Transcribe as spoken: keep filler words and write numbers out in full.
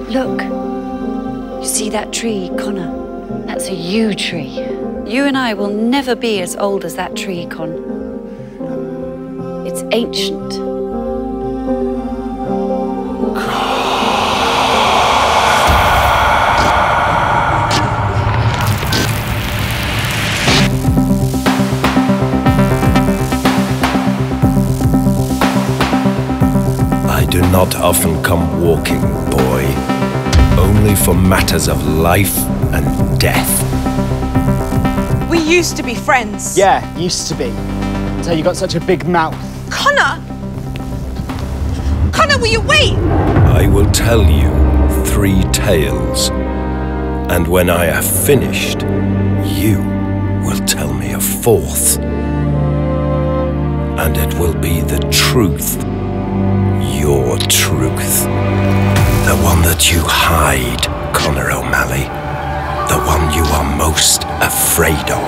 Look. You see that tree, Connor? That's a yew tree. You and I will never be as old as that tree, Con. It's ancient. I do not often come walking, boy. Only for matters of life and death. We used to be friends. Yeah, used to be. Until you got such a big mouth. Connor! Connor, will you wait? I will tell you three tales. And when I have finished, you will tell me a fourth. And it will be the truth. Your truth. The one that you hide, Connor O'Malley. The one you are most afraid of.